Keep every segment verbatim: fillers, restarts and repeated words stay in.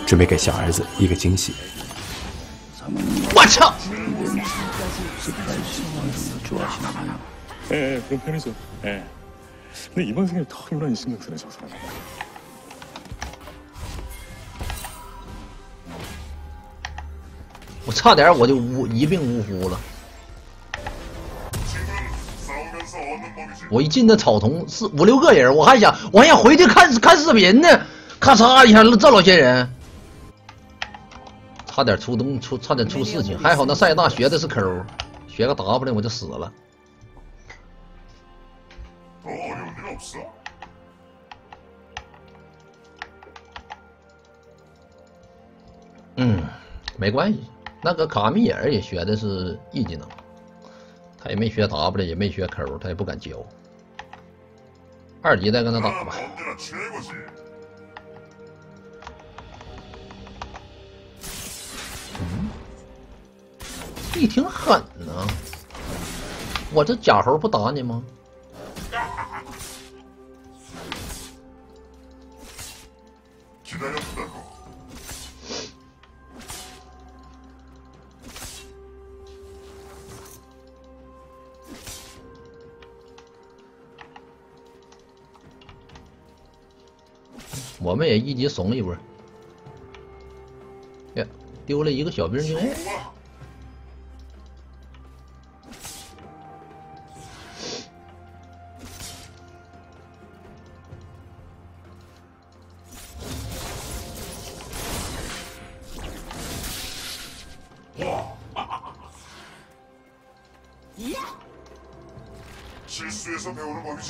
准备给小儿子一个惊喜。 我操！ 예, 그런 편이죠. 예. 근데 이번 생에 더 유난히 신경 쓰네, 저 사람. 我差点我就无一病呜呼了。我一进那草丛四五六个人，我还想我还想回去看看视频呢，咔嚓一下这老些人，差点出东出差点出事情，还好那塞纳学的是 Q， 学个 W 我就死了。嗯，没关系。 那个卡米尔也学的是 E 技能，他也没学 W， 也没学 Q， 他也不敢教。二级再跟他打吧。嗯，你挺狠呢。我这假猴不打你吗？ 我们也一级怂一波，呀，丢了一个小兵妞。실수에서 배우는 법이지.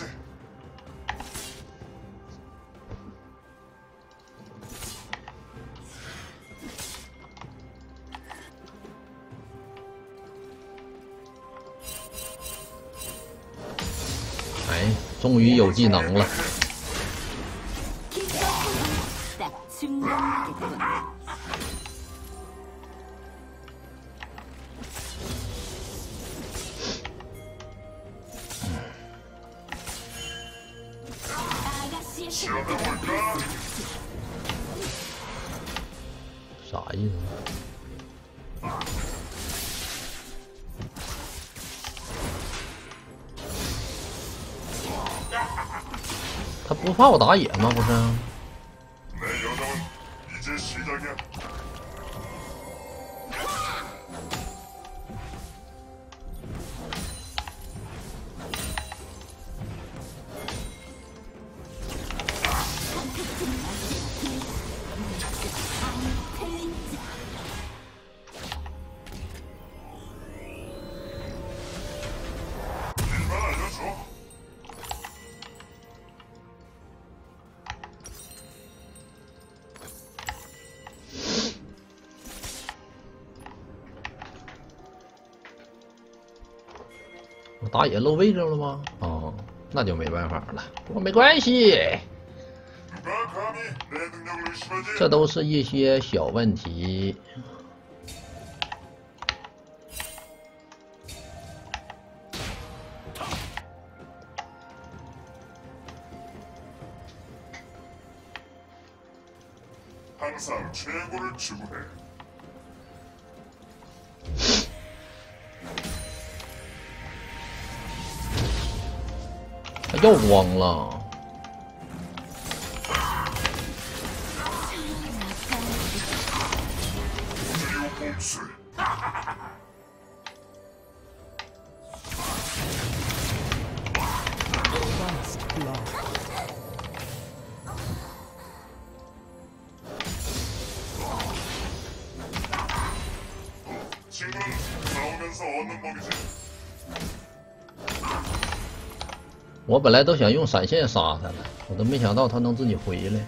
哎，终于有技能了。啥意思？ 他不怕我打野吗？不是。我打野漏位置了吗？哦，那就没办法了。不过没关系，这都是一些小问题。他又光了。我本来都想用闪现杀他了，我都没想到他能自己回来。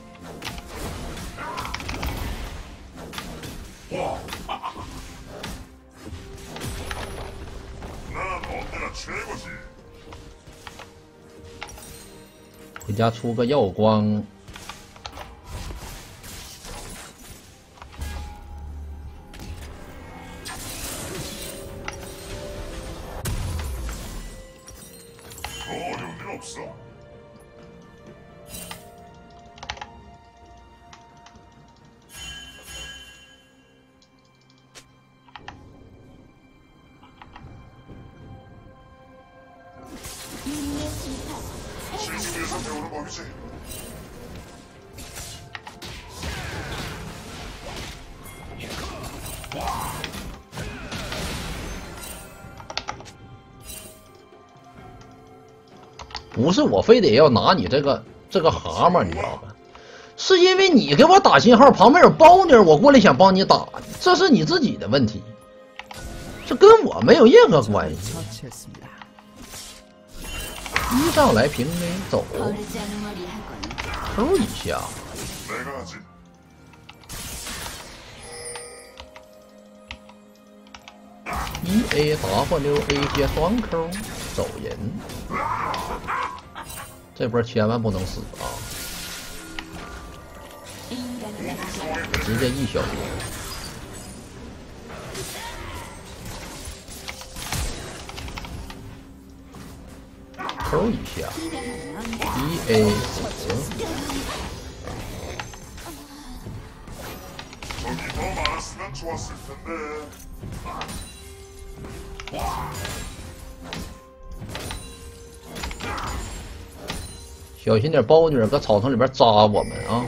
回家出个耀光。 不是我非得要拿你这个这个蛤蟆，你知道吧？是因为你给我打信号，旁边有包尼，我过来想帮你打，这是你自己的问题，这跟我没有任何关系。一上来平 A 走，抠一下。一 A W A 接双抠走人，这波千万不能死啊！直接一小波，抠一下，一 A 死。小心点，包女搁草丛里边扎我们啊！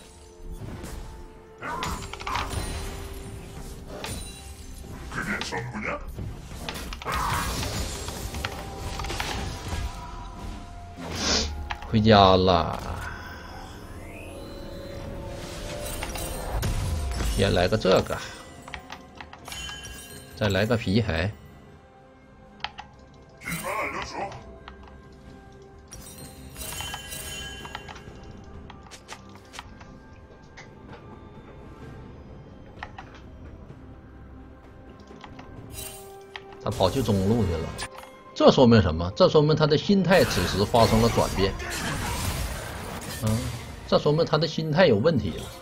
回家了，先来个这个，再来个皮海。他跑去中路去了，这说明什么？这说明他的心态此时发生了转变。嗯，这说明他的心态有问题了。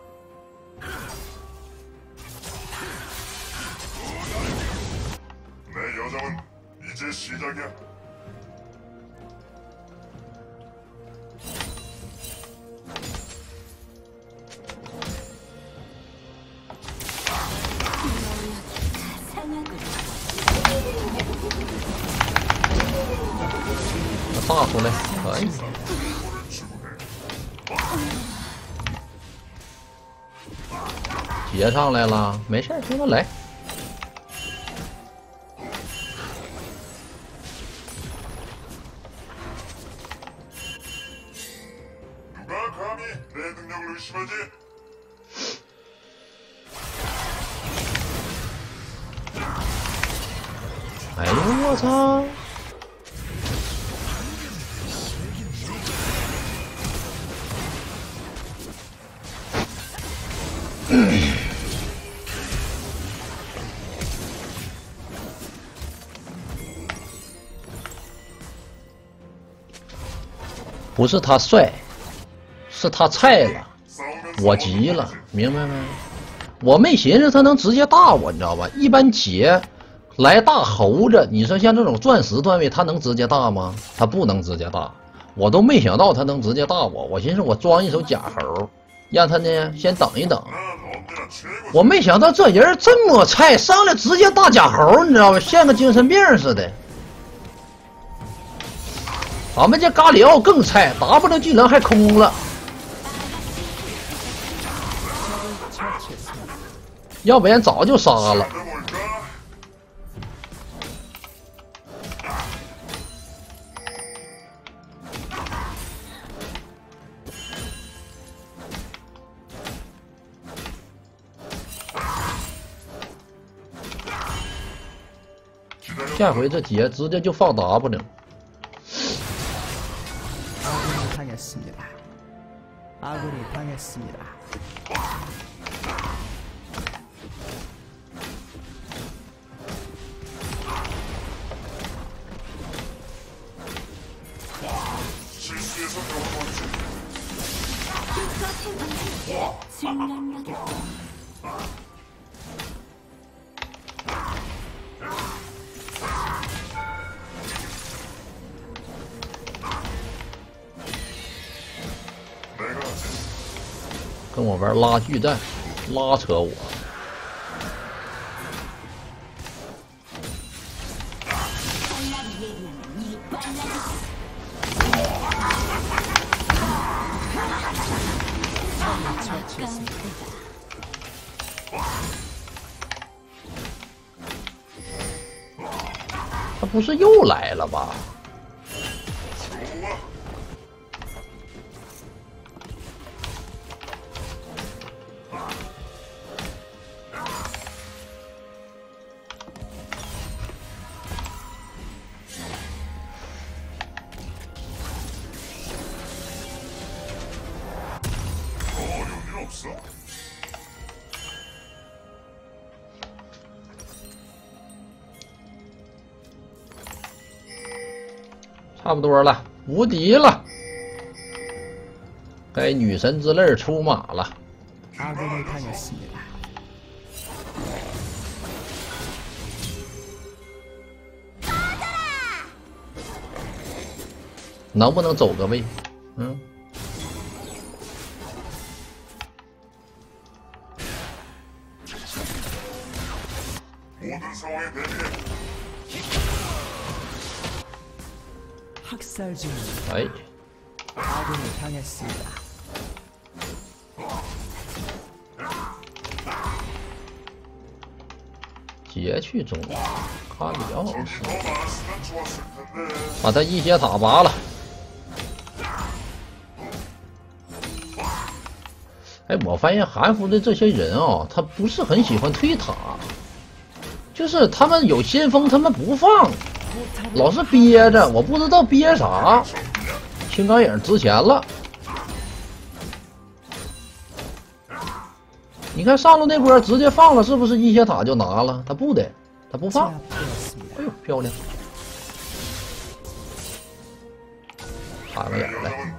炸出来可以，接上来了，没事，听他来。哎呦我操！不是他帅，是他菜了，我急了，明白没？我没寻思他能直接大我，你知道吧？一般劫来大猴子，你说像这种钻石段位，他能直接大吗？他不能直接大，我都没想到他能直接大我。我寻思我装一手假猴，让他呢先等一等。我没想到这人这么菜，上来直接大假猴，你知道吧？像个精神病似的。俺们这咖里奥更菜 ，W 技能还空了，要不然早就杀了。下回这姐直接就放 W。 당했습니다. 아군이 당했습니다. 실수에서 배워보지. 순간적이다. 내가 跟我玩拉锯战，拉扯我。 他不是又来了吧？差不多了，无敌了，该女神之泪出马了。 아군이 당했습니다. 能不能走个位？嗯。 학살 중. 哎， 아군이 당했습니다. 劫去中，卡里奥斯，把他一血塔拔了。哎，我发现韩服的这些人啊，他不是很喜欢推塔，就是他们有先锋，他们不放，老是憋着，我不知道憋啥。青钢影值钱了。 你看上路那波直接放了，是不是一血塔就拿了？他不的，他不放。哎呦，漂亮！插个眼来，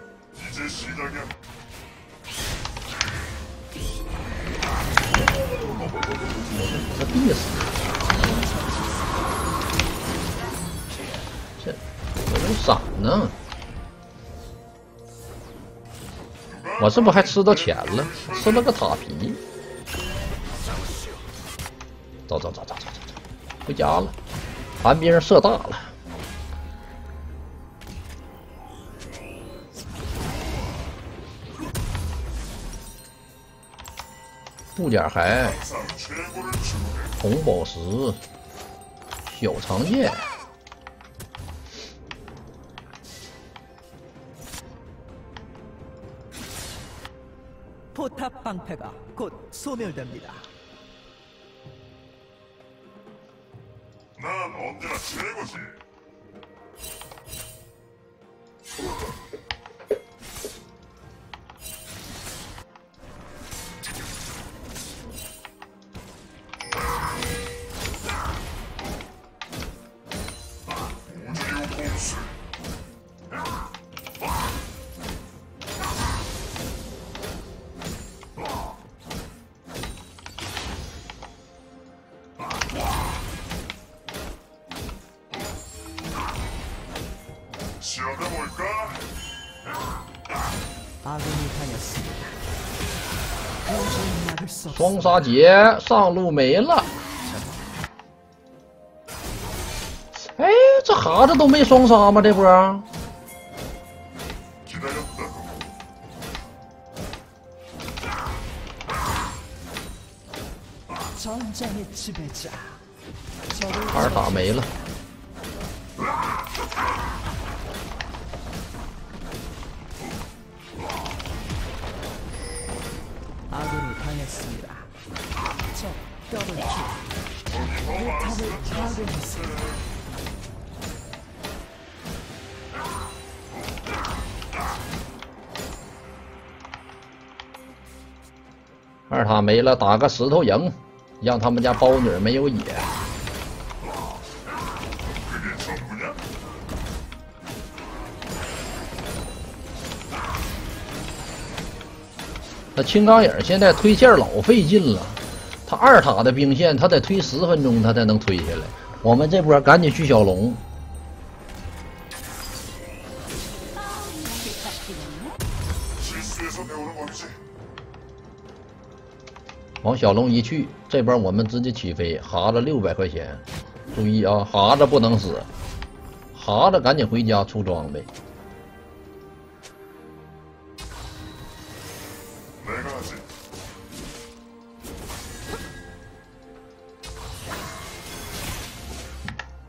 这必死！这我有闪呢，我是不是还吃到钱了？吃了个塔皮。 走走走走走走走，回家了。寒冰射大了，部件还红宝石、小长剑。 포탑 방패가 곧 소멸됩니다. 난 언제나 최고지. 우주의 공수. 시험해볼까? 아군이 당했습니다. 도저히 막을 수 없습니다. 双杀劫上路没了。哎，这哈子都没双杀吗？这波？ 기다렸다. 전장의 지배자. 적을 二塔没了。 아군이 당했습니다. 적 더블킬. 포탑을 파괴했습니다. 二塔没了，打个石头营，让他们家包女没有野。那青钢影现在推线老费劲了，他二塔的兵线，他得推十分钟，他才能推下来。我们这波赶紧去小龙。 실수에서 배우는 법이지. 往小龙一去，这边我们直接起飞，哈子六百块钱，注意啊，哈子不能死，哈子赶紧回家出装备。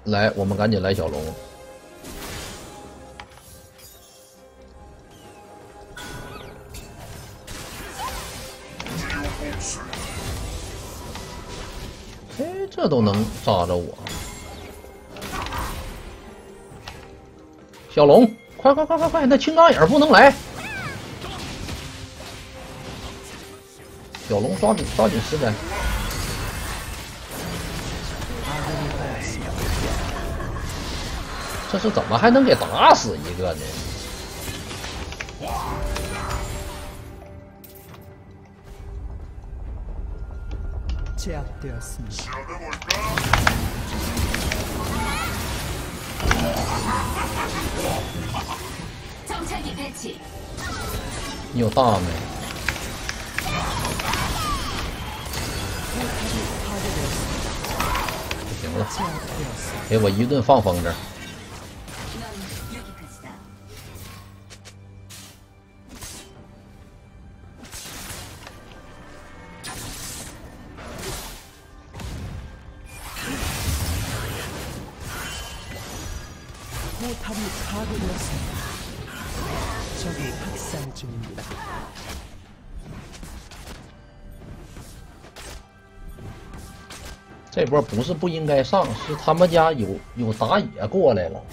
来，我们赶紧来小龙。哎，这都能扎着我。小龙，快快快快快！那青钢影不能来。小龙抓紧抓紧时间。这是怎么还能给打死一个呢？ 제압되었습니다. 정찰기 배치. 你有大没？不行了，给我一顿放风筝。 포탑이 파괴되었습니다. 적이 학살 중입니다. 这波不是不应该上，是他们家有有打野过来了。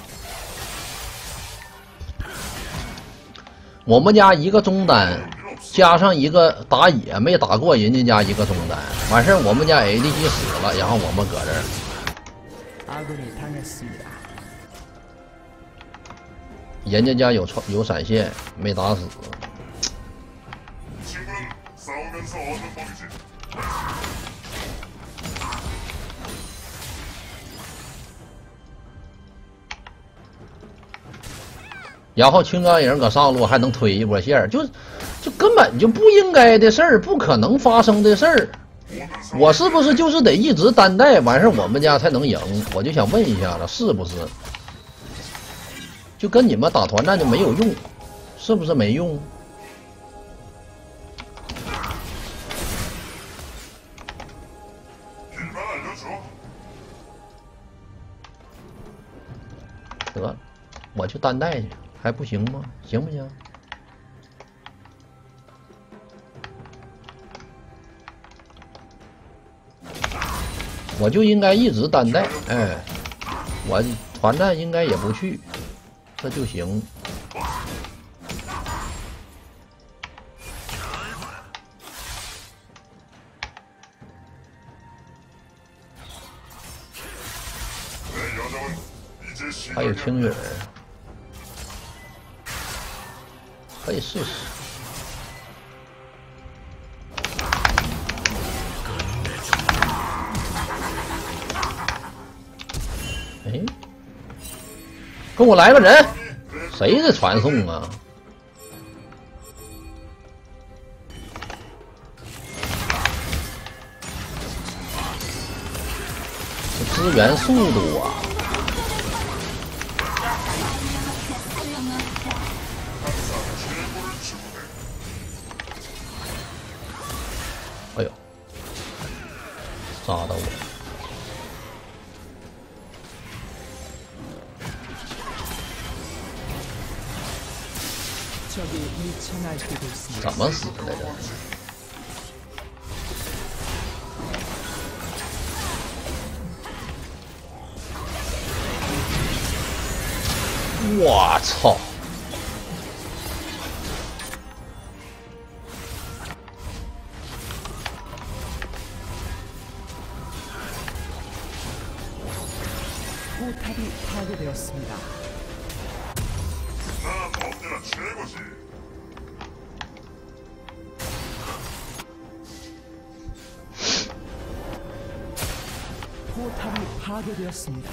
我们家一个中单加上一个打野没打过人家家一个中单，完事儿我们家 A D C 死了，然后我们搁这儿。 아군이 당했습니다. 人家家有超有闪现，没打死。 친구는 싸우면서 얻는 법이지. 然后青钢影搁上路还能推一波线，就就根本就不应该的事儿，不可能发生的事儿。我是不是就是得一直单带完事儿我们家才能赢？我就想问一下了，是不是？就跟你们打团战就没有用，是不是没用？得了，我就单带去。 还不行吗？行不行？我就应该一直单带，哎，我团战应该也不去，这就行。还有青雨儿。 可以试试。哎，跟我来个人，谁的传送啊？这支援速度啊！ 哎呦，扎到我！ 怎么死的这？我操！ 포탑이 파괴되었습니다. 난 언제나 최고지. 포탑이 파괴되었습니다.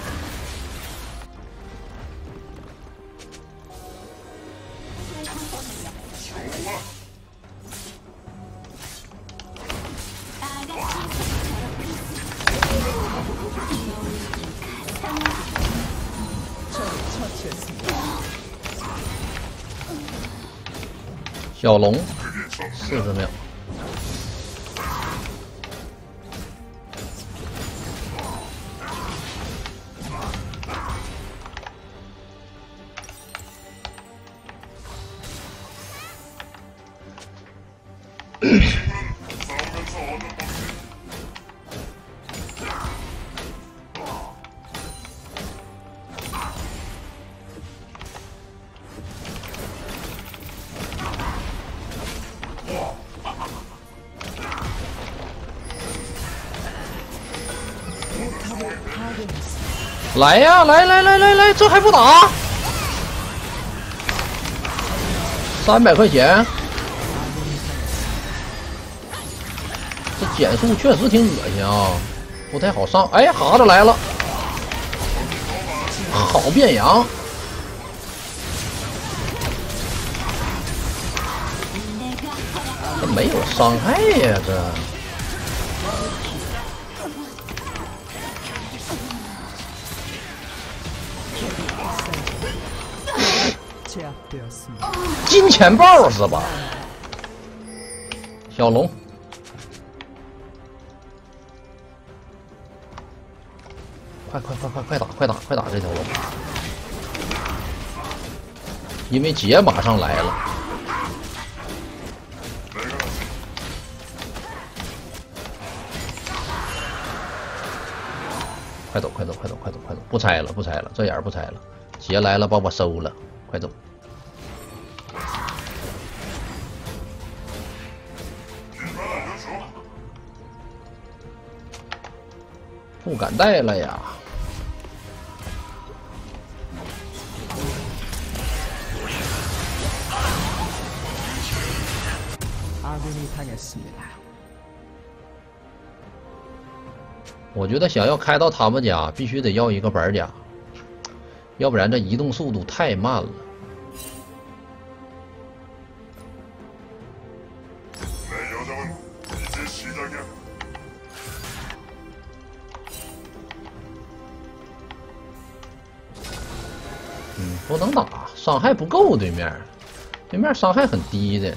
처치했습니다. 小龙，四十秒。 난 来呀，来来来来来，这还不打？三百块钱，这减速确实挺恶心啊，不太好上。哎，哈子来了，好变羊。 这没有伤害呀，这。金钱豹是吧？小龙，快快快快快打快打快打这条龙，因为姐马上来了。 快走，快走，快走，快走，快走！不拆了，不拆了，这眼儿不拆了。姐来了，把我收了，快走！不敢带了呀！我觉得想要开到他们家，必须得要一个板甲，要不然这移动速度太慢了。嗯，不能打，伤害不够，对面，对面伤害很低的。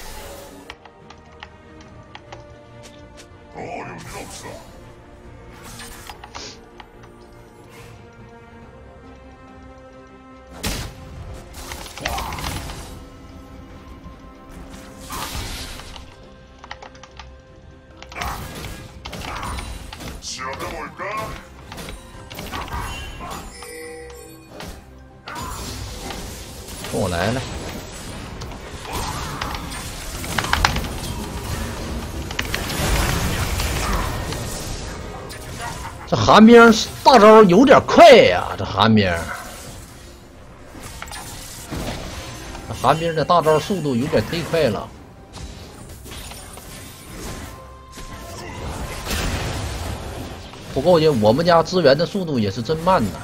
跟我来了！这寒冰大招有点快呀，这寒冰，这寒冰的大招速度有点忒快了。不过呢，我们家支援的速度也是真慢呐。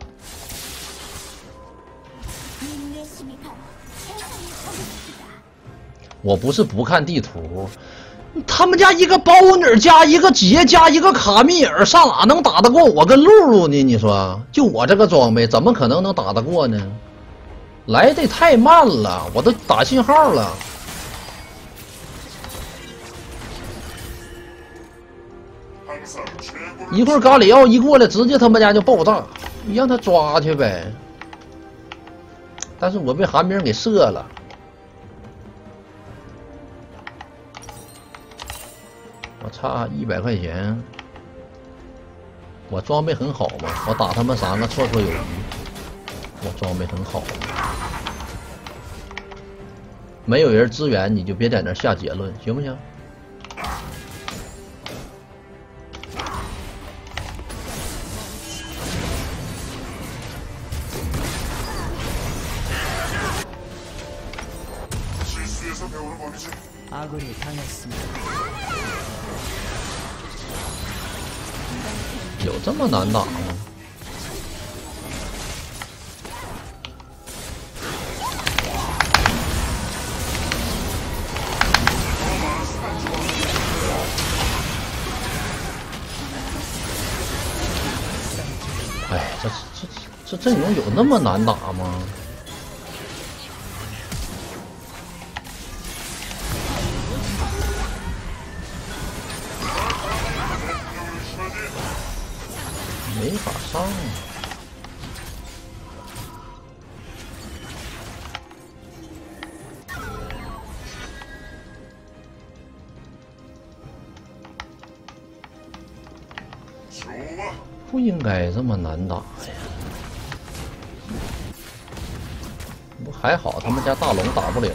我不是不看地图，他们家一个包女加一个杰加一个卡米尔，上哪能打得过我跟露露呢？你说，就我这个装备，怎么可能能打得过呢？来的太慢了，我都打信号了。一会儿咖里奥一过来，直接他们家就爆炸，你让他抓去呗。但是我被寒冰给射了。 我差一百块钱，我装备很好嘛，我打他们三个绰绰有余，我装备很好。没有人支援，你就别在那下结论，行不行？有这么难打吗？哎，这这这阵容有那么难打吗？ 没法上啊！不应该这么难打呀！不还好，他们家大龙打不了。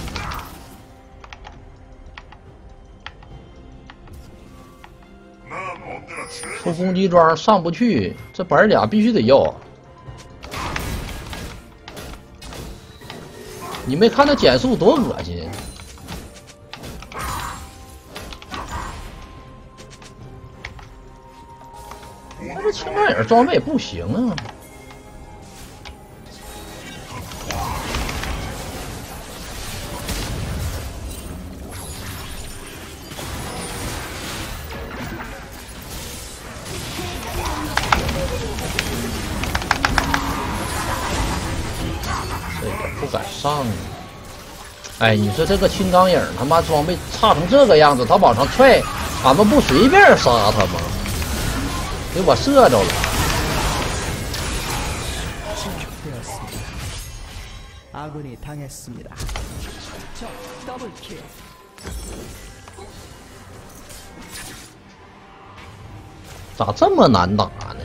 난 出攻击装上不去，这板甲必须得要。你没看那减速多恶心？那这青钢影装备不行啊！这也不敢上啊！哎，你说这个青钢影他妈装备差成这个样子，他往上踹，俺们不随便杀他吗？给我射着了。 아군이 당했습니다. 적 더블킬. 咋这么难打呢？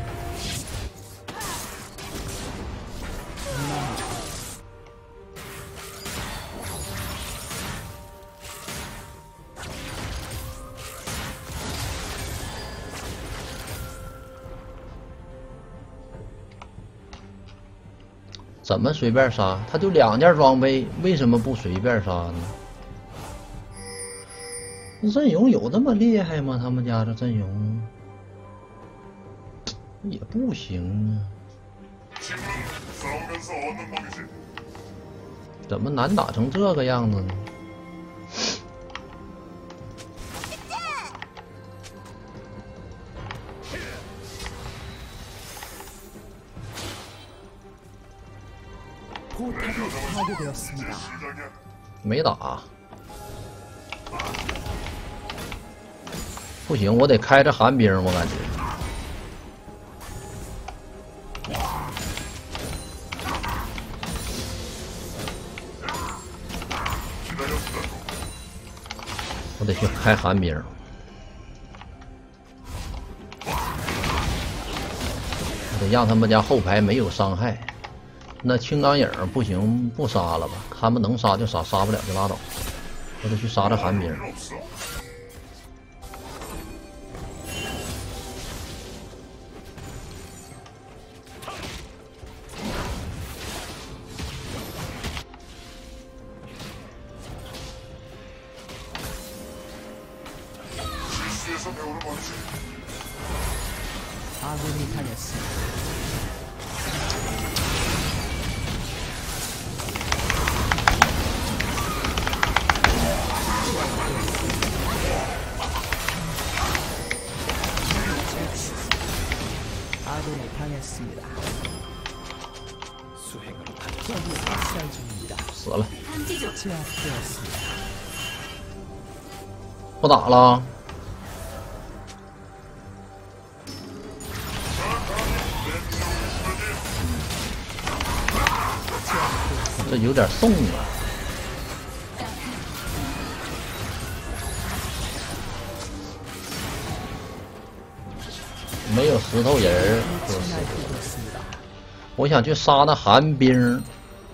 怎么随便杀？他就两件装备，为什么不随便杀呢？阵容有那么厉害吗？他们家这阵容也不行啊！怎么难打成这个样子呢？ 포탑이 파괴되었습니다. 没打，不行，我得开着寒冰，我感觉。我得去开寒冰，我得让他们家后排没有伤害。 那青钢影不行，不杀了吧？他们能杀就杀，杀不了就拉倒。我得去杀这寒冰。 아군이 당했습니다. 아군이 당했습니다. 수행으로 적이 학살 중입니다. 死了， 제압되었습니다. 不打了。这有点送啊。 没有石头人儿，我想去杀那寒冰。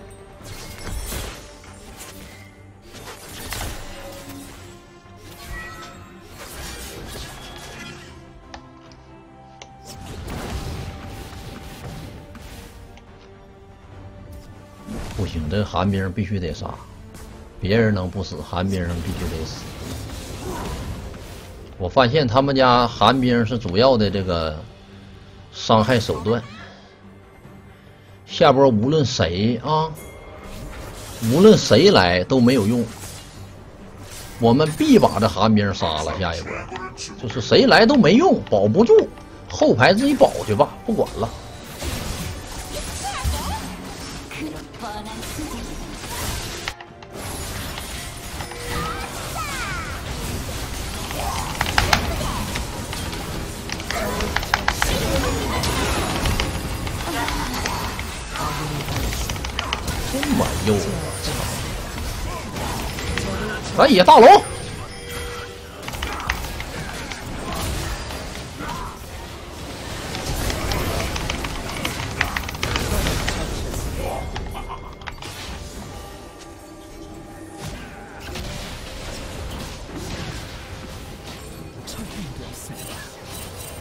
不行，这寒冰必须得杀，别人能不死，寒冰必须得死。 我发现他们家寒冰是主要的这个伤害手段。下波无论谁啊，无论谁来都没有用，我们必把这寒冰杀了。下一波就是谁来都没用，保不住，后排自己保去吧，不管了。 这么幼，可以大龙。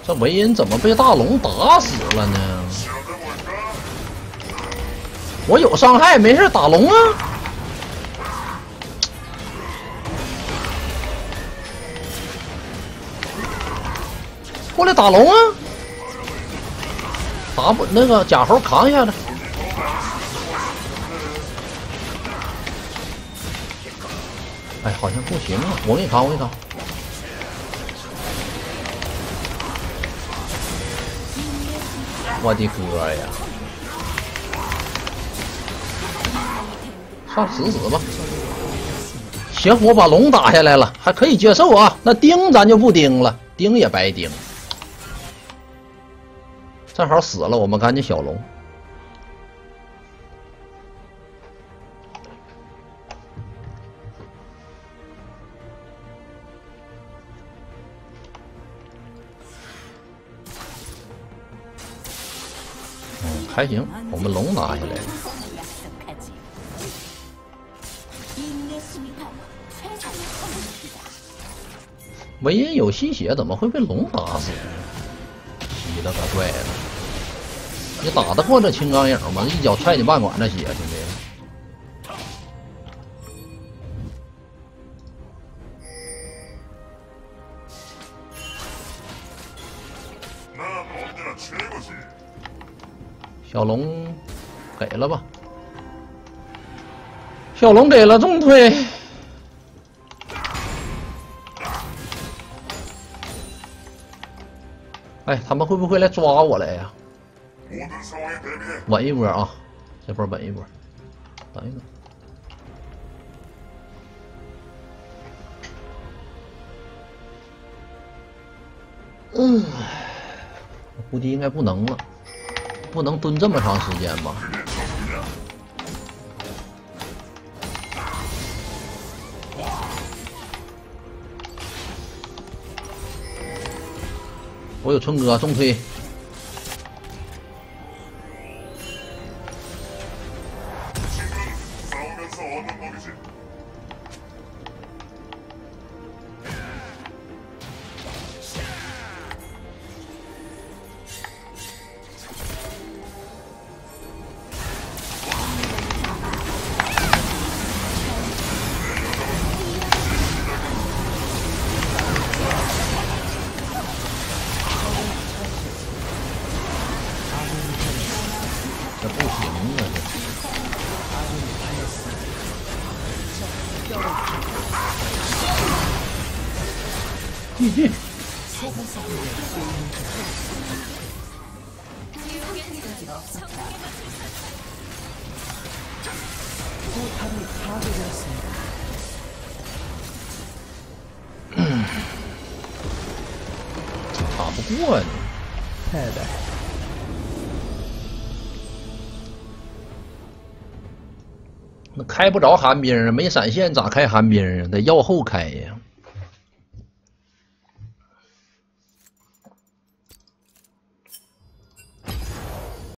这维恩怎么被大龙打死了呢？我有伤害，没事打龙啊！过来打龙啊！打不那个假猴扛一下子。哎，好像不行啊！我给你扛，我给你扛。我的哥呀！上死死吧！邪火把龙打下来了，还可以接受啊。那钉咱就不钉了，钉也白钉。正好死了，我们赶紧小龙。嗯，还行，我们龙拿下来了。维恩有吸血，怎么会被龙打死呢？吸了个怪了！你打得过这青钢影吗？一脚踹你半管子血，兄弟！小龙给了吧？小龙给了重推。哎，他们会不会来抓我来呀？稳一波啊！这波稳一波，等一等。嗯，我估计应该不能了，不能蹲这么长时间吧？我有春哥重推。这不行啊！这。继续。嗯，打不过你。 太白。 那开不着寒冰啊，没闪现咋开寒冰啊？得要后开呀。